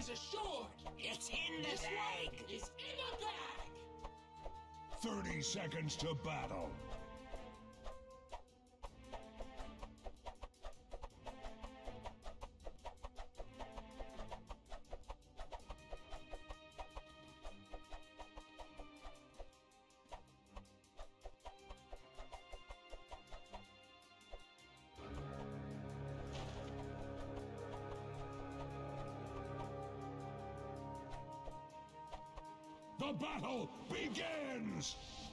is assured. It's in the This bag. one is in the bag. 30 seconds to battle. The battle begins!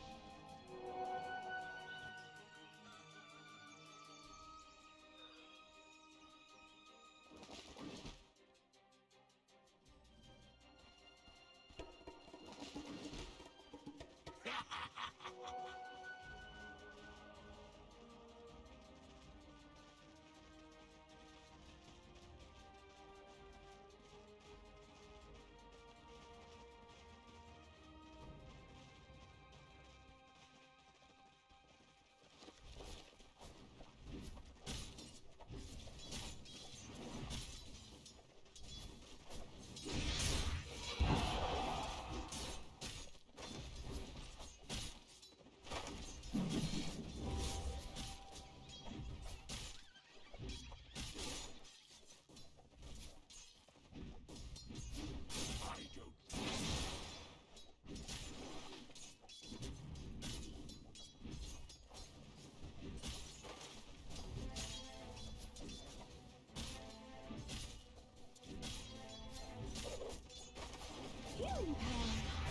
Healing power.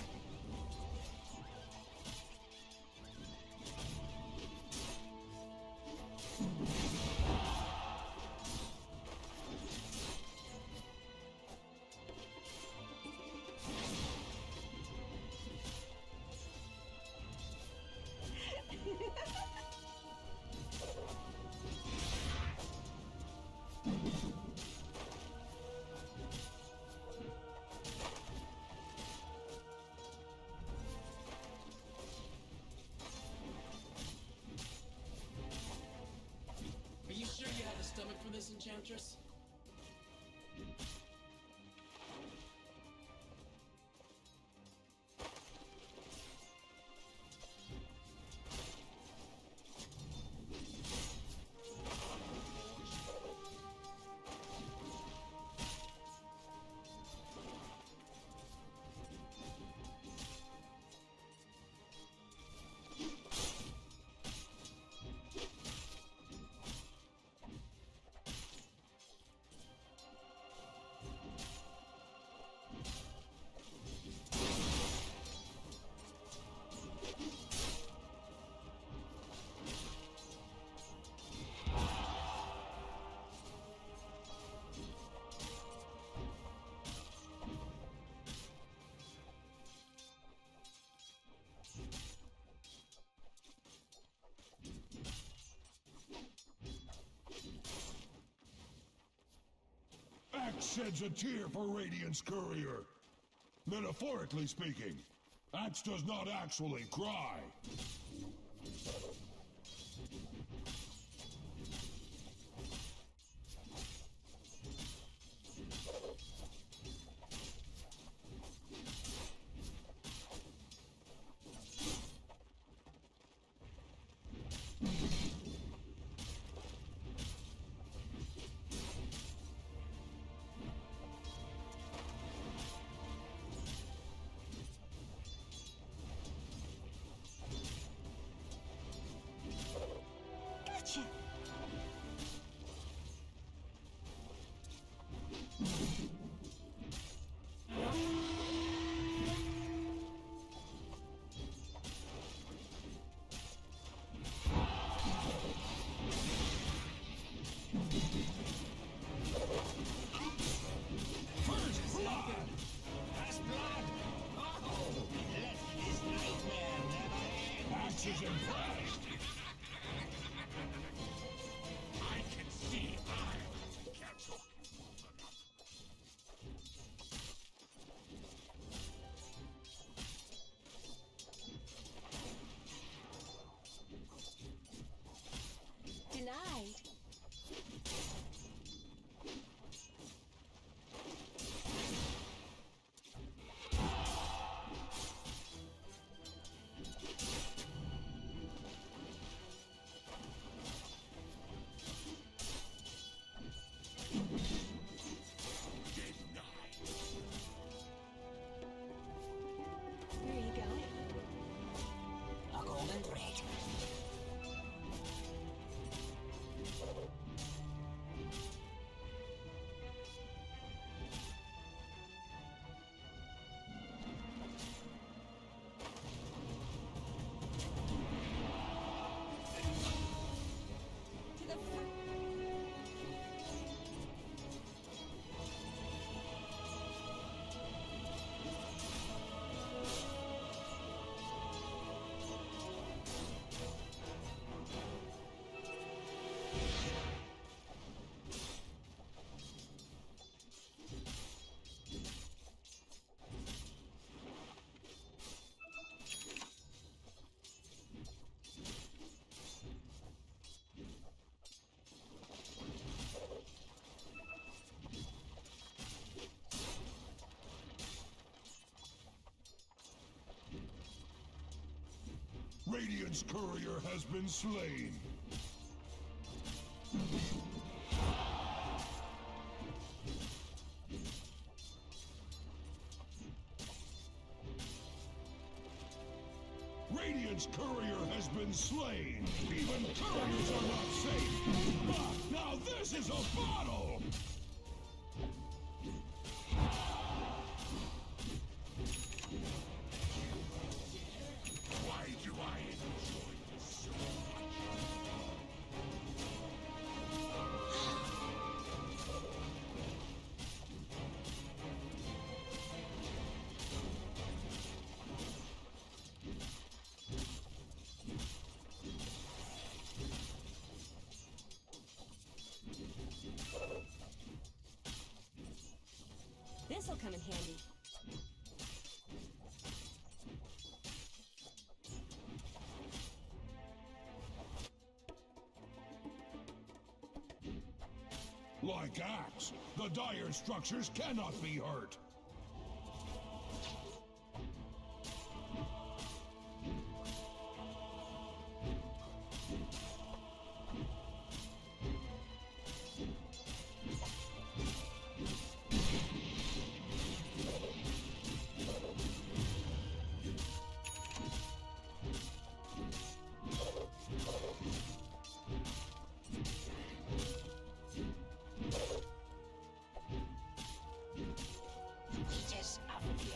Are you sure you have the stomach for this, Enchantress? Axe sheds a tear for Radiant's courier. Metaphorically speaking, Axe does not actually cry. Gotcha. First blood! First blood. Oh, let this nightmare never end. Axe is impressed. Radiant's courier has been slain. Radiant's courier has been slain. Even couriers are not safe. Ah, now this is a battle! Why do I enjoy this so This'll come in handy. Like Axe, the dire structures cannot be hurt. Creatures of fear.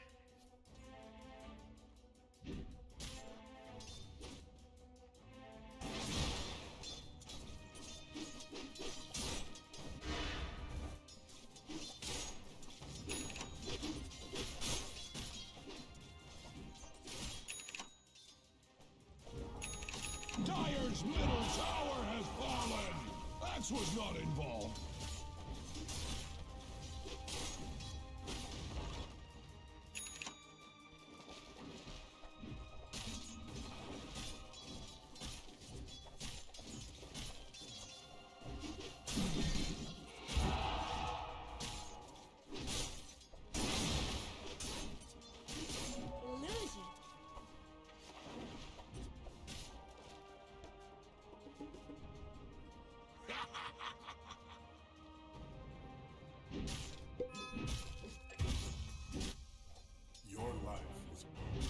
Dire's middle tower has fallen! Axe was not involved. Illusion. Your life is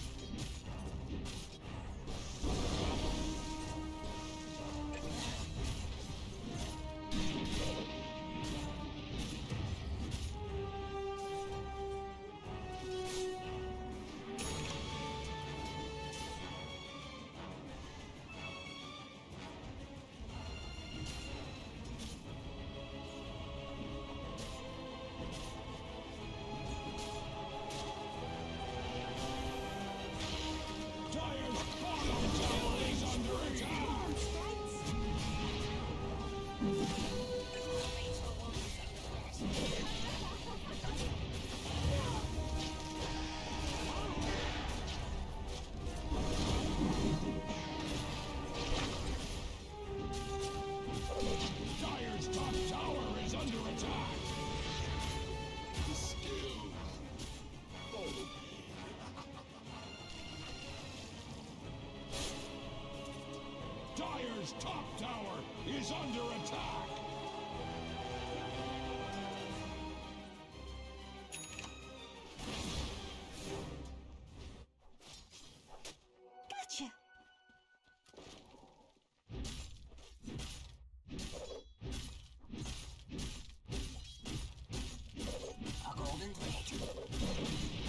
Dire's bottom tower is under attack! Dire's top tower is under attack! The skills. Follow me. Dire's top tower is under attack! Gotcha. A golden thread.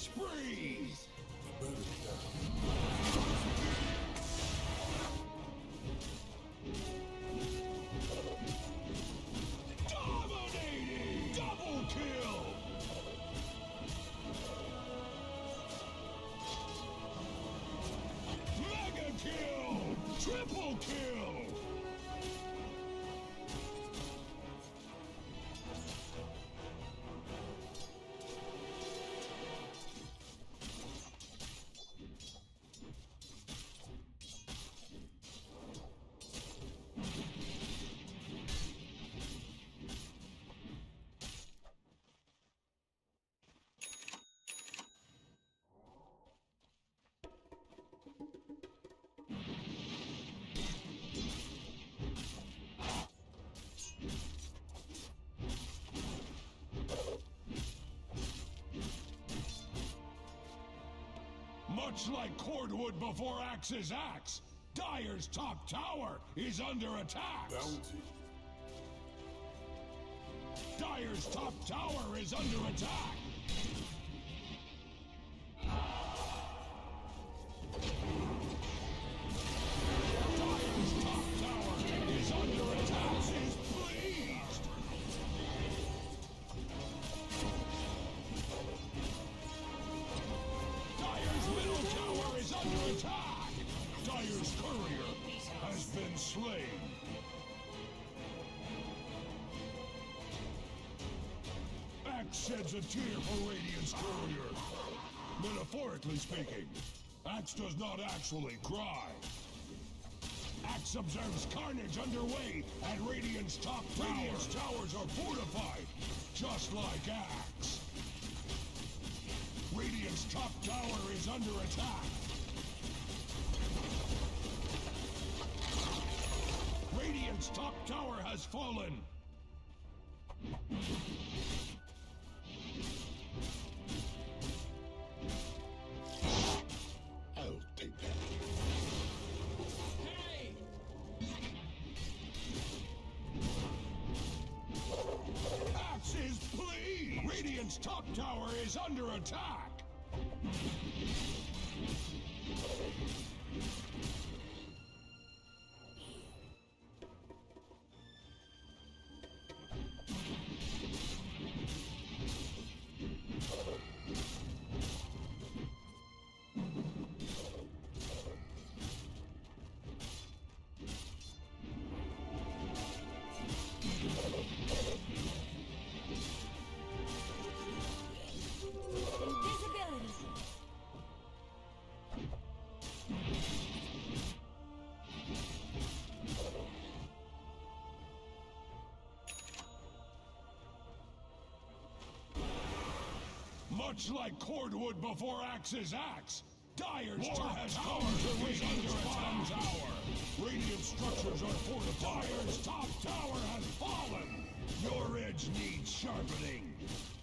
spree! Better down. Dominating! Double kill! Mega kill! Triple kill! Much like cordwood before Axe's axe, Dire's top tower is under attack. Bounty. Dire's top tower is under attack. Dire's top tower is under attack. Is pleased. Dire's middle tower is under attack. Dire's courier has been slain. Axe sheds a tear for Radiant's courier. Metaphorically speaking, Axe does not actually cry. Axe observes carnage underway at Radiant's top tower. Radiant's towers are fortified, just like Axe. Radiant's top tower is under attack. Radiant's top tower has fallen. I'll take that. Hey! Axe is pleased! Radiant's top tower is under attack! Invisibility. Much like cordwood before Axe's axe, Dire's top tower is under attack. Tower. Radiant structures are fortified. Dire's top tower has fallen. Your edge needs sharpening.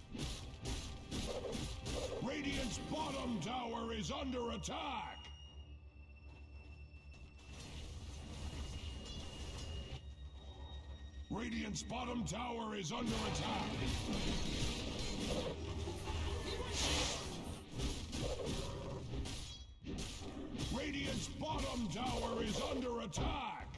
Radiant's bottom tower is under attack. Radiant's bottom tower is under attack. Radiant's bottom tower is under attack!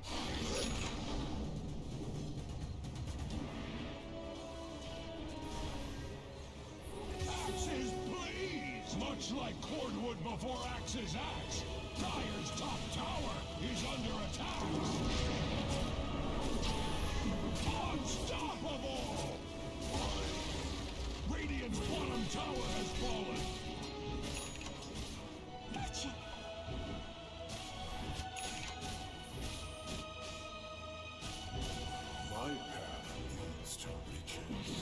Axe is pleased! Much like cordwood before Axe's axe, Dire's top tower is under attack! Unstoppable! Radiant's bottom tower has fallen! Gotcha. My path leads to riches.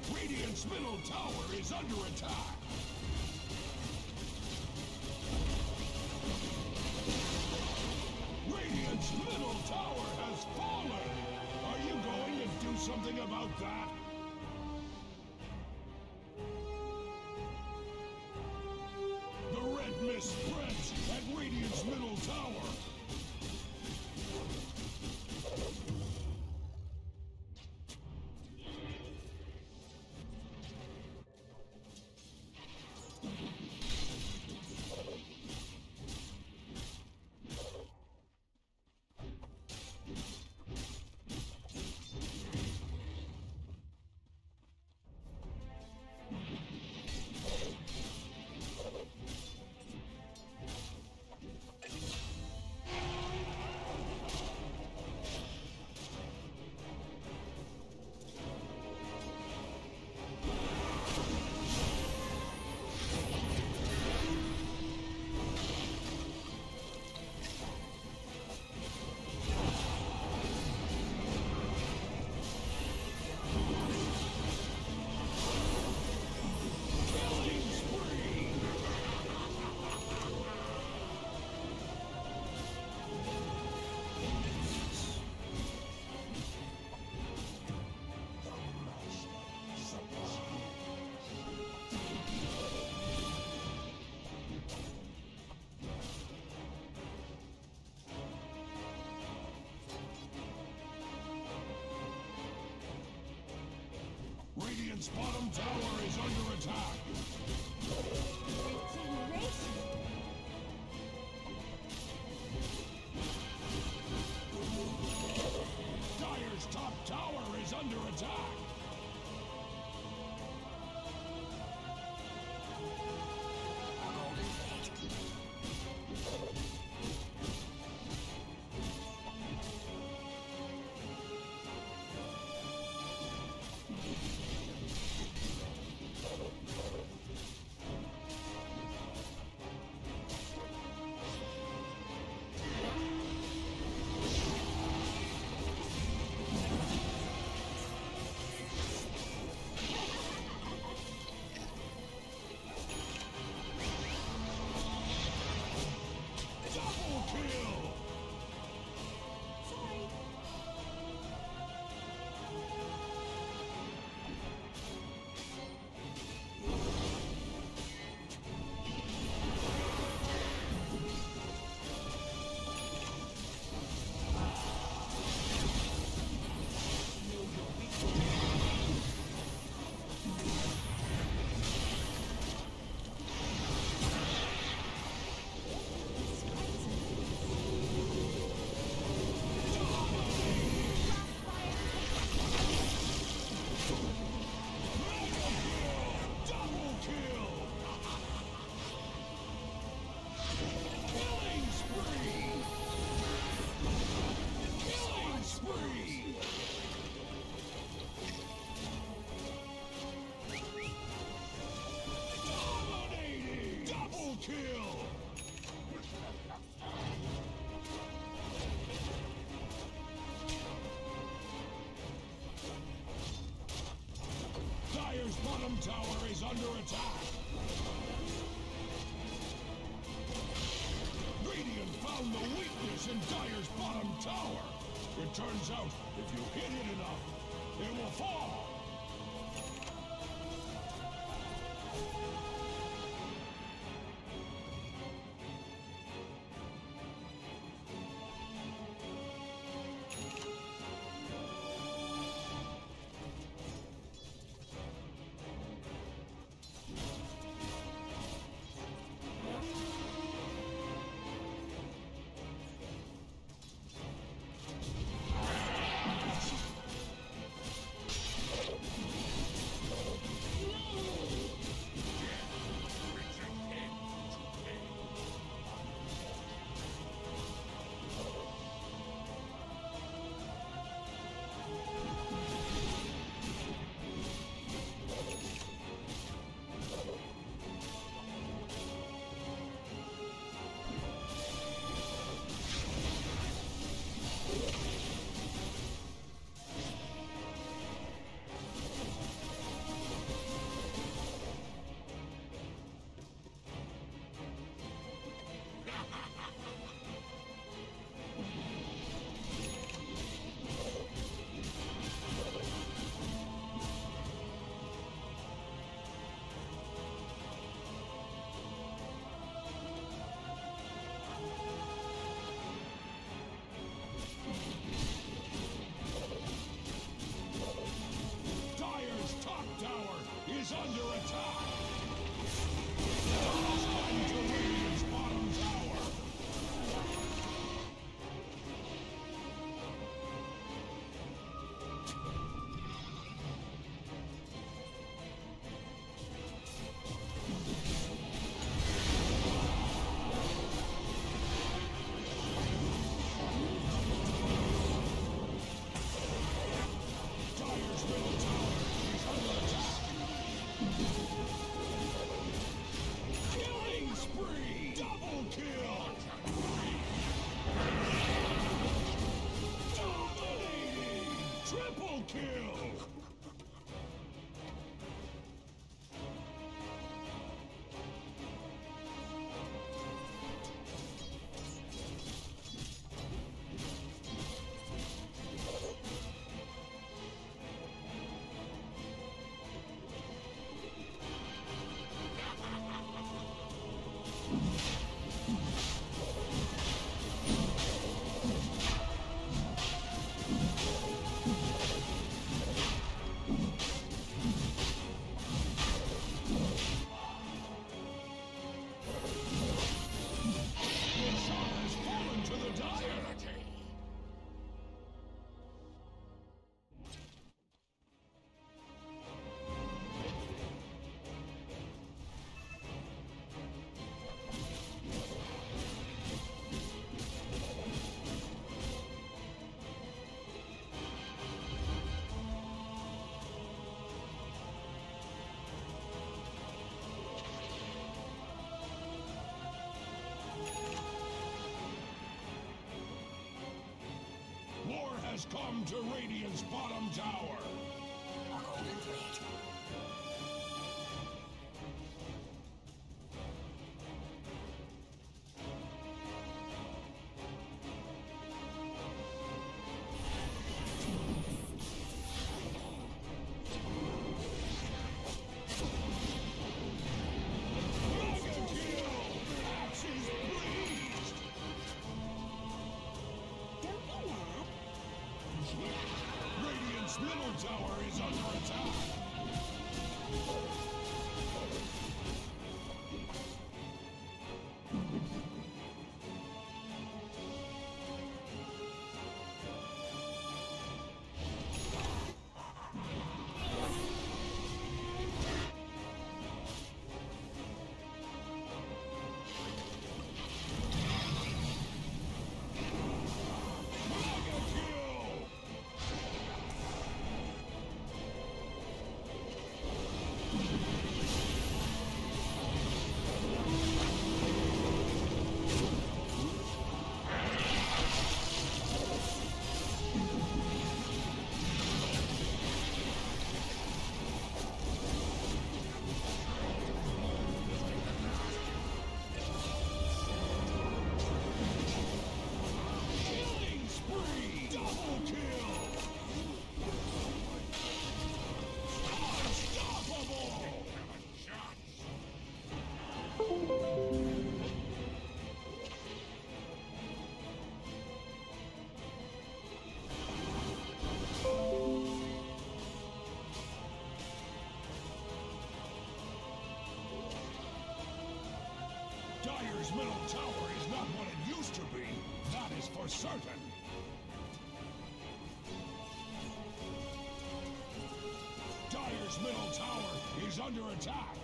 Radiant's middle tower is under attack. Radiant's middle tower has fallen. Are you going to do something about that? The red mist spreads at Radiant's middle tower. Radiant's bottom tower is under attack. Regeneration. Dire's top tower is under attack. A golden plate. Double kill! Sorry. Double kill! Killing spree! Killing spree! Dominating! Double kill! Dire's bottom tower is under attack. Radiant found the weakness in Dire's bottom tower. It turns out, if you hit it enough, it will fall. under attack! Dire's climb to Radiant's bottom tower! Dire's middle tower is under attack! Killing spree! Double kill! Dominating! Triple kill! Roshan has fallen to the Dire! War has come to Radiant's bottom tower! A golden thread. Mega kill! Axe is pleased! Don't be mad. Radiant's middle tower is under attack! Mega kill! Killing spree! Double kill! Unstoppable! Dire's middle tower is not what it used to be. That is for certain. Dire's middle tower is under attack.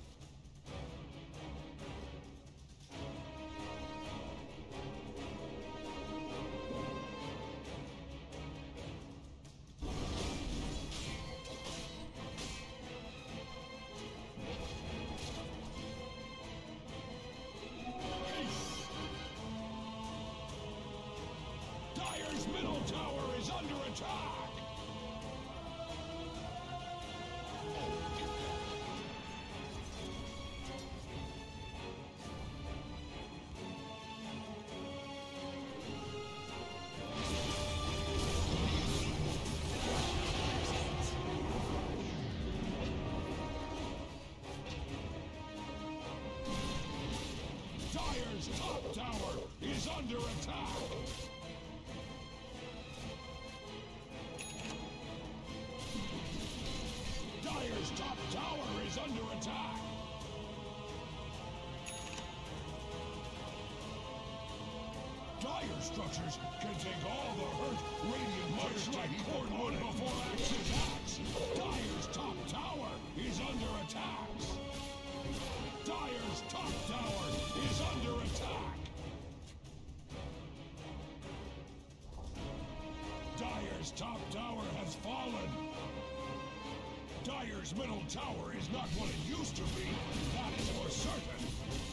Dire's middle tower is under attack! Dire's top tower is under attack! Dire's Dire's top tower is under attack. Dire structures can take all the hurt Radiant much like cordwood before Axe's axe. Dire's top tower is under attack. Dire's top tower is under attack. Dire's top tower has fallen. Dire's middle tower is not what it used to be. That is for certain.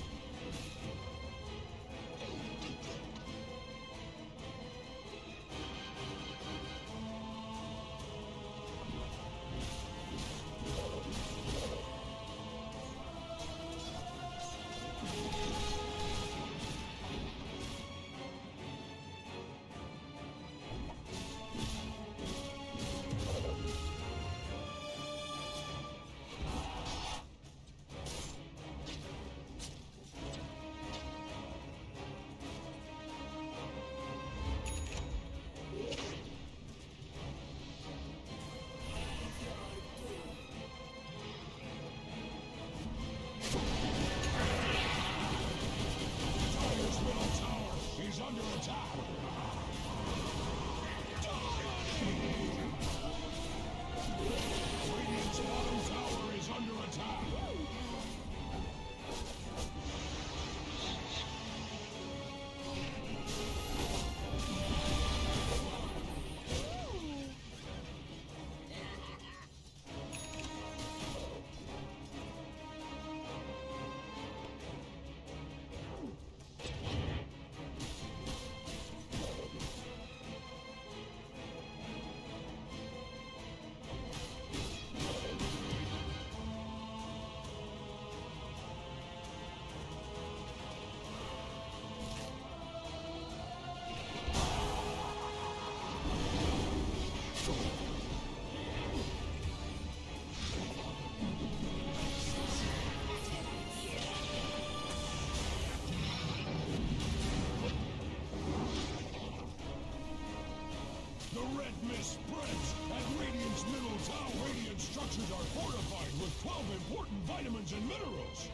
Spreads at Radiant's middle tower. Radiant structures are fortified with 12 important vitamins and minerals.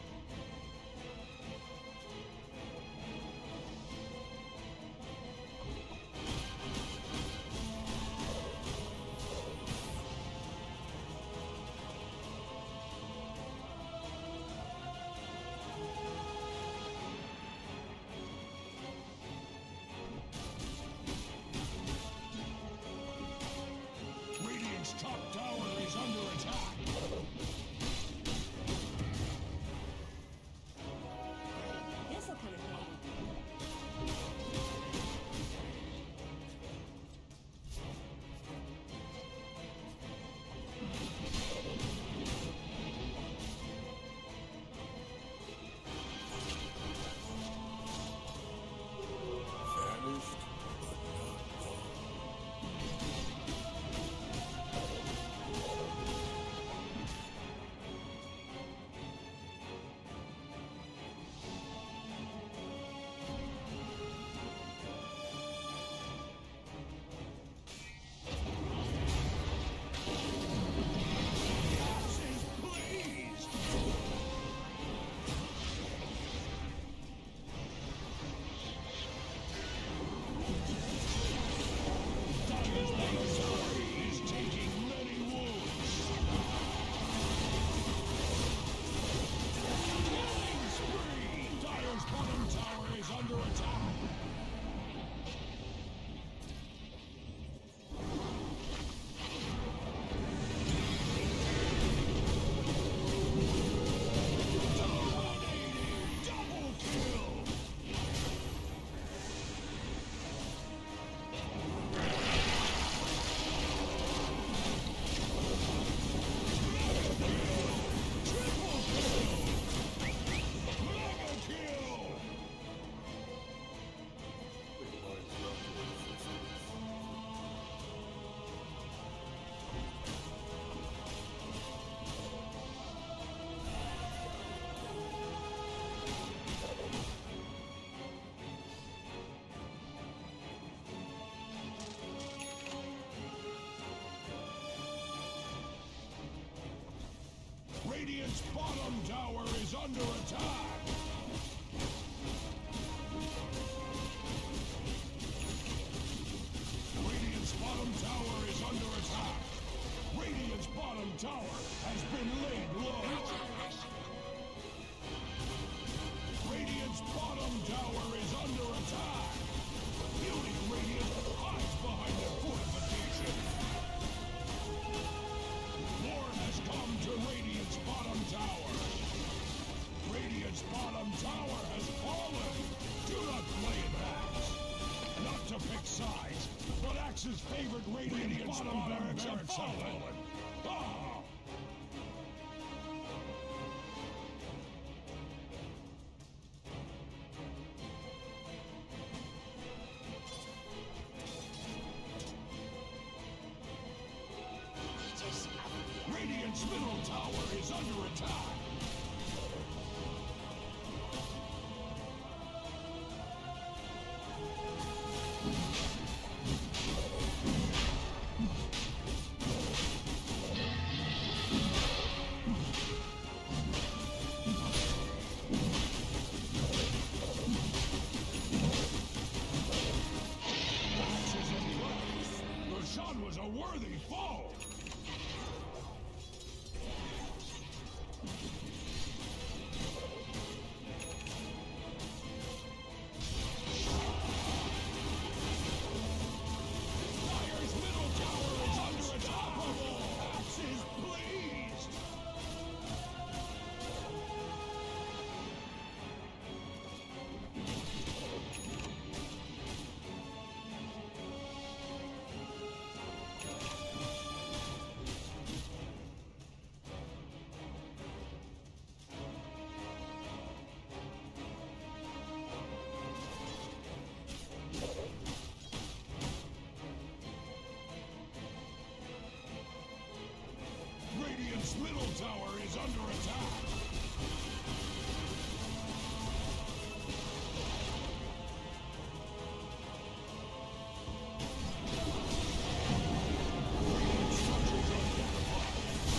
Top tower is under attack. Radiant's bottom tower is under attack! Radiant's bottom tower is under attack! Radiant's bottom tower has been laid low! Radiant's bottom tower is under attack! Beauty Radiant hides behind their fortification! War has come to Radiant's bottom tower! Radiant's bottom tower has fallen! Do not blame Axe! Not to pick sides, but Axe's favorite Radiant's bottom barracks have fallen! Ah! Radiant's middle tower is under attack! Axe is in play! Roshan was a worthy foe! Dire's middle tower is under attack! Axe is pleased! Radiant's middle tower is under attack! Radiant structures are fortified!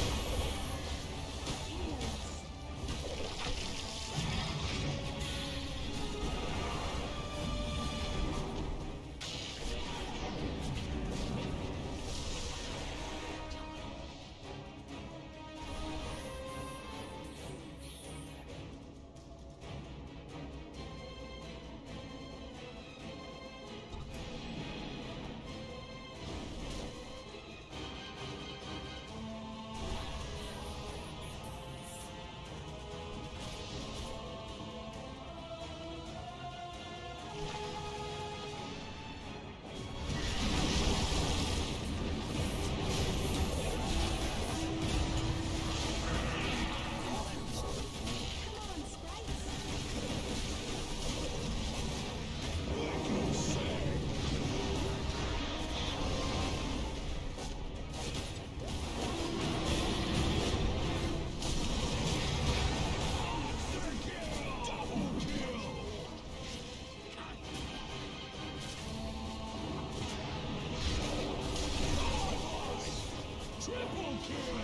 Triple kill!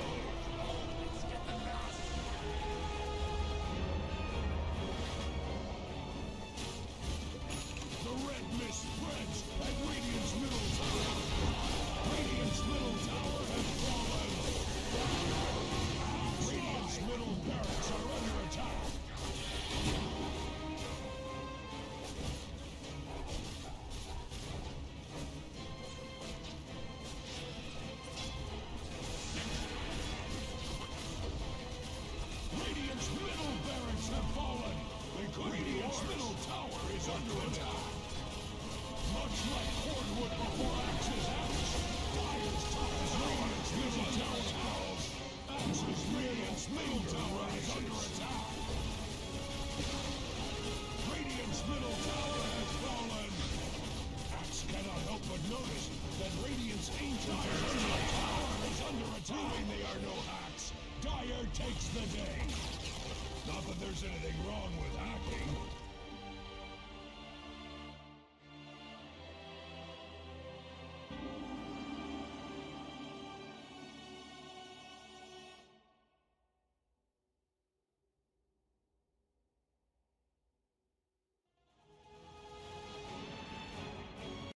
The red mist spreads at Radiant's middle tower! Radiant's middle tower has fallen! Radiant's middle barracks are under attack! Radiant's middle barracks have fallen! Radiant's middle tower is under attack! Much like Hordwood before Axe's Axe, Dire's top is Radiant's middle tower falls! Axe's Radiant's middle tower is under attack! Radiant's middle tower has fallen! Axe cannot help but notice that Radiant's ancient middle tower is under attack! Proving they are no hacks, Dire takes the day! Not that there's anything wrong with hacking.